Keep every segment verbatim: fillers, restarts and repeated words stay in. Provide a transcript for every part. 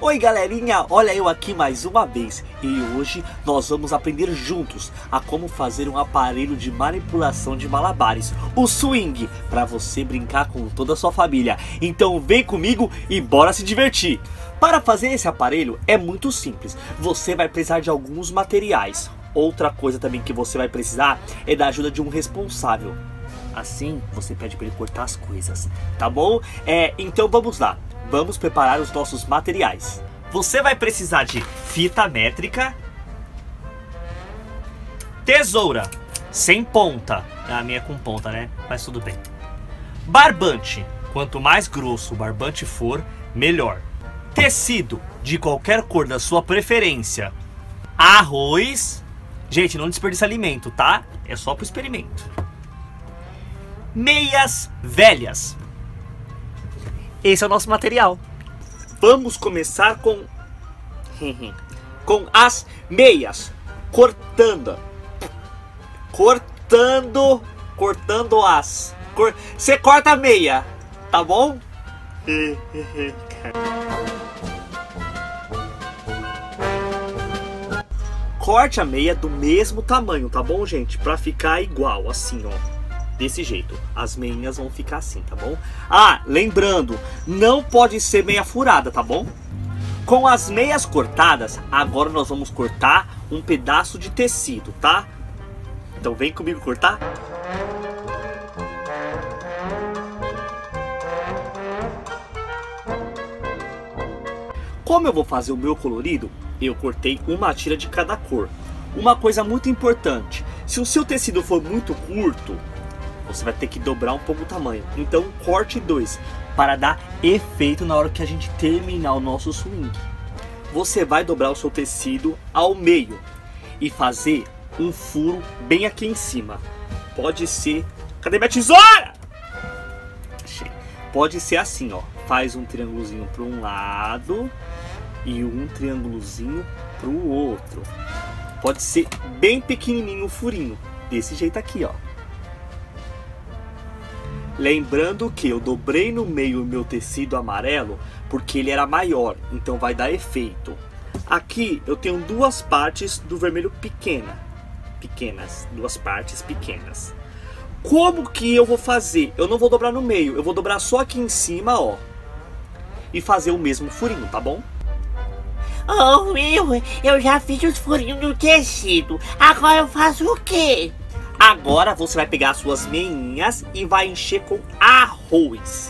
Oi galerinha, olha eu aqui mais uma vez. E hoje nós vamos aprender juntos a como fazer um aparelho de manipulação de malabares, o swing, para você brincar com toda a sua família. Então vem comigo e bora se divertir. Para fazer esse aparelho é muito simples. Você vai precisar de alguns materiais. Outra coisa também que você vai precisar é da ajuda de um responsável. Assim você pede para ele cortar as coisas, tá bom? É, então vamos lá. Vamos preparar os nossos materiais. Você vai precisar de fita métrica, tesoura sem ponta. A minha é com ponta, né? Mas tudo bem. Barbante. Quanto mais grosso o barbante for, melhor. Tecido de qualquer cor da sua preferência. Arroz. Gente, não desperdice alimento, tá? É só pro experimento. Meias velhas. Esse é o nosso material. Vamos começar com com as meias, cortando, cortando, cortando as. Cor... Você corta a meia, tá bom? Corte a meia do mesmo tamanho, tá bom, gente? Pra ficar igual, assim, ó. Desse jeito, as meinhas vão ficar assim, tá bom? Ah, lembrando, não pode ser meia furada, tá bom? Com as meias cortadas, agora nós vamos cortar um pedaço de tecido, tá? Então vem comigo cortar. Como eu vou fazer o meu colorido, eu cortei uma tira de cada cor. Uma coisa muito importante, se o seu tecido for muito curto, você vai ter que dobrar um pouco o tamanho. Então corte dois para dar efeito na hora que a gente terminar o nosso swing. Você vai dobrar o seu tecido ao meio e fazer um furo bem aqui em cima. Pode ser... Cadê minha tesoura? Achei. Pode ser assim, ó. Faz um triângulozinho para um lado e um triângulozinho para o outro. Pode ser bem pequenininho o furinho. Desse jeito aqui, ó. Lembrando que eu dobrei no meio o meu tecido amarelo porque ele era maior, então vai dar efeito. Aqui eu tenho duas partes do vermelho pequena, pequenas, duas partes pequenas. Como que eu vou fazer? Eu não vou dobrar no meio, eu vou dobrar só aqui em cima, ó. E fazer o mesmo furinho, tá bom? Oh, Will, eu já fiz os furinhos no tecido, agora eu faço o quê? Agora você vai pegar as suas meinhas e vai encher com arroz.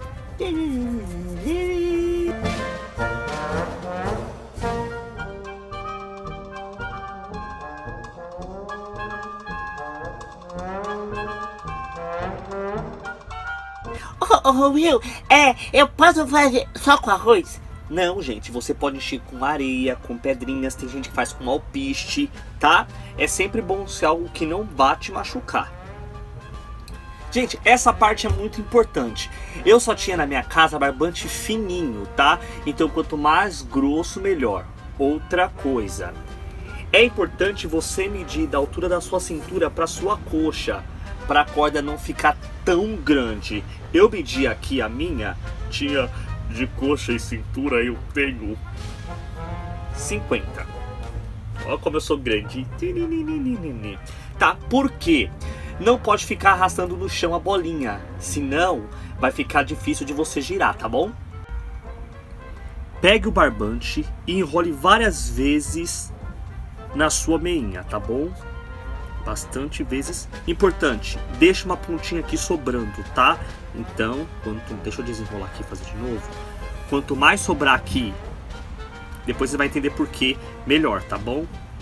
Oh, oh, Will, é, eu posso fazer só com arroz? Não, gente, você pode encher com areia, com pedrinhas, tem gente que faz com alpiste, tá? É sempre bom ser algo que não vai te machucar. Gente, essa parte é muito importante. Eu só tinha na minha casa barbante fininho, tá? Então quanto mais grosso, melhor. Outra coisa, é importante você medir da altura da sua cintura para sua coxa, para a corda não ficar tão grande. Eu medi aqui a minha, tinha... de coxa e cintura eu tenho cinquenta. Olha como eu sou grande. Tá, por quê? Não pode ficar arrastando no chão a bolinha, senão vai ficar difícil de você girar, tá bom? Pegue o barbante e enrole várias vezes na sua meinha, tá bom? Bastante vezes. Importante, deixa uma pontinha aqui sobrando, tá? Então, quanto, deixa eu desenrolar aqui e fazer de novo. Quanto mais sobrar aqui, depois você vai entender por que melhor, tá bom?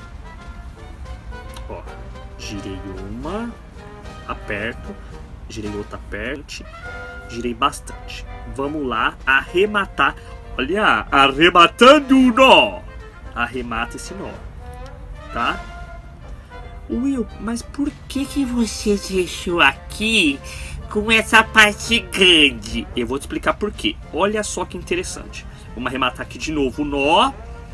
Ó, girei uma, aperto, girei outra, aperto, girei bastante. Vamos lá, arrematar. Olha, arrematando o nó. Arremata esse nó, tá? Will, mas por que que você deixou aqui com essa parte grande? Eu vou te explicar por quê. Olha só que interessante. Vamos arrematar aqui de novo o nó.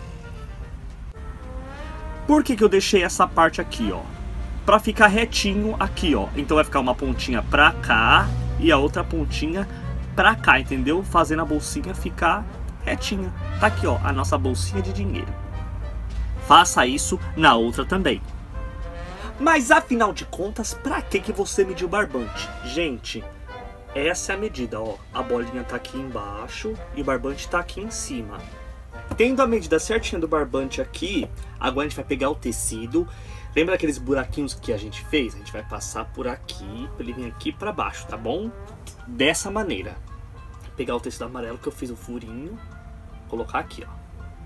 Por que que eu deixei essa parte aqui, ó? Pra ficar retinho aqui, ó. Então vai ficar uma pontinha pra cá e a outra pontinha pra cá, entendeu? Fazendo a bolsinha ficar retinha. Tá aqui, ó, a nossa bolsinha de dinheiro. Faça isso na outra também. Mas afinal de contas, pra que que você mediu o barbante? Gente, essa é a medida, ó. A bolinha tá aqui embaixo e o barbante tá aqui em cima. Tendo a medida certinha do barbante aqui, agora a gente vai pegar o tecido. Lembra aqueles buraquinhos que a gente fez? A gente vai passar por aqui, pra ele vir aqui pra baixo, tá bom? Dessa maneira. Vou pegar o tecido amarelo que eu fiz o furinho. Colocar aqui, ó.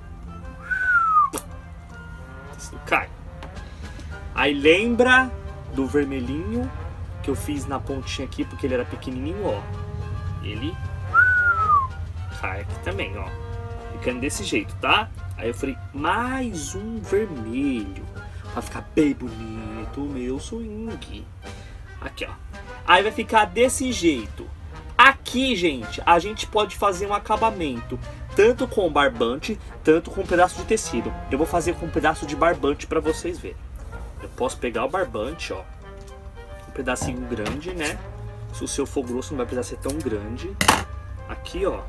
O tecido cai. Aí lembra do vermelhinho que eu fiz na pontinha aqui, porque ele era pequenininho, ó. Ele cai aqui também, ó. Ficando desse jeito, tá? Aí eu falei, mais um vermelho. Pra ficar bem bonito o meu swing. Aqui, ó. Aí vai ficar desse jeito. Aqui, gente, a gente pode fazer um acabamento. Tanto com barbante, tanto com um pedaço de tecido. Eu vou fazer com um pedaço de barbante pra vocês verem. Eu posso pegar o barbante, ó. Um pedacinho grande, né? Se o seu for grosso, não vai precisar ser tão grande. Aqui, ó.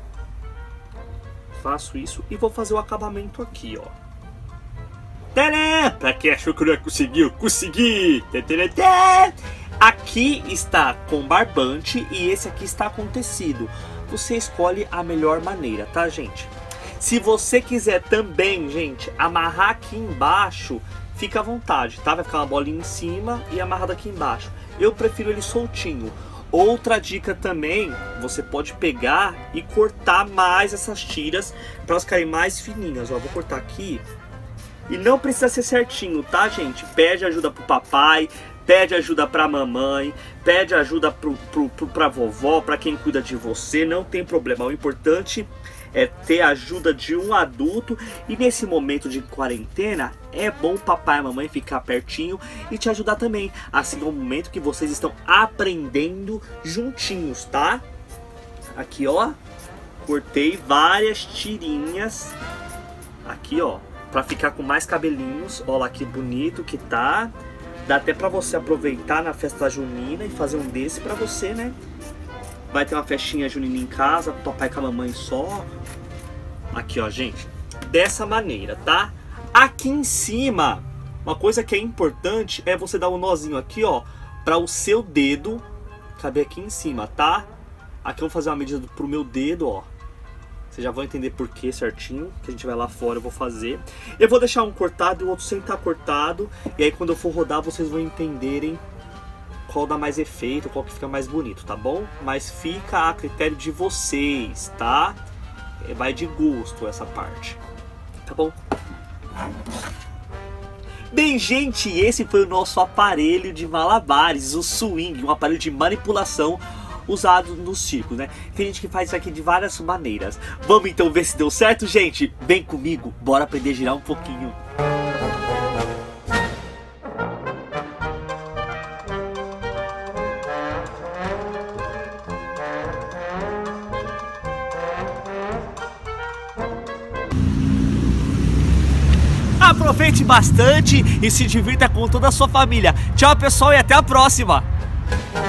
Faço isso e vou fazer o acabamento aqui, ó. Tadã! Pra quem achou que eu não ia conseguir, eu consegui! Tadã! Aqui está com barbante e esse aqui está com tecido. Você escolhe a melhor maneira, tá, gente? Se você quiser também, gente, amarrar aqui embaixo, fica à vontade, tá? Vai ficar uma bolinha em cima e amarrada aqui embaixo. Eu prefiro ele soltinho. Outra dica também, você pode pegar e cortar mais essas tiras para elas ficarem mais fininhas. Ó, vou cortar aqui. E não precisa ser certinho, tá, gente? Pede ajuda pro papai, pede ajuda pra mamãe, pede ajuda pro, pro, pro, pra vovó, pra quem cuida de você, não tem problema. O importante é ter a ajuda de um adulto. E nesse momento de quarentena, é bom o papai e a mamãe ficar pertinho e te ajudar também. Assim é o momento que vocês estão aprendendo juntinhos, tá? Aqui, ó, cortei várias tirinhas. Aqui, ó, pra ficar com mais cabelinhos. Olha lá que bonito que tá. Dá até pra você aproveitar na festa junina e fazer um desse pra você, né? Vai ter uma festinha junina em casa, com o papai e com a mamãe só. Aqui, ó, gente. Dessa maneira, tá? Aqui em cima, uma coisa que é importante é você dar um nozinho aqui, ó, pra o seu dedo caber aqui em cima, tá? Aqui eu vou fazer uma medida pro meu dedo, ó. Vocês já vão entender por que certinho, que a gente vai lá fora, eu vou fazer. Eu vou deixar um cortado e o outro sem estar cortado. E aí quando eu for rodar, vocês vão entenderem qual dá mais efeito, qual que fica mais bonito, tá bom? Mas fica a critério de vocês, tá? Vai de gosto essa parte, tá bom? Bem, gente, esse foi o nosso aparelho de malabares, o swing, um aparelho de manipulação usado nos circos, né? Tem gente que faz isso aqui de várias maneiras. Vamos então ver se deu certo, gente? Vem comigo, bora aprender a girar um pouquinho. Aproveite bastante e se divirta com toda a sua família. Tchau, pessoal, e até a próxima!